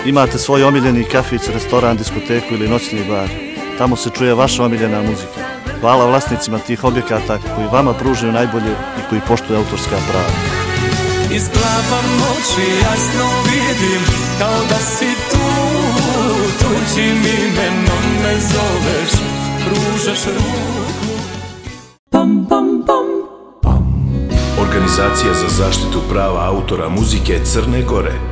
Imate svoj omiljeni kafić, restoran, diskoteku ili noćni bar. Tamo se čuje vaša omiljena muzika. Hvala vlasnicima tih objekata koji vama pružaju najbolje i koji poštuju autorska prava. Izglavam oči, jasno vidim, kao da si tu, tuđim imenom me zoveš, pružaš ruku. Pam, pam, pam. Organizacija za zaštitu prava autora muzike Crne Gore.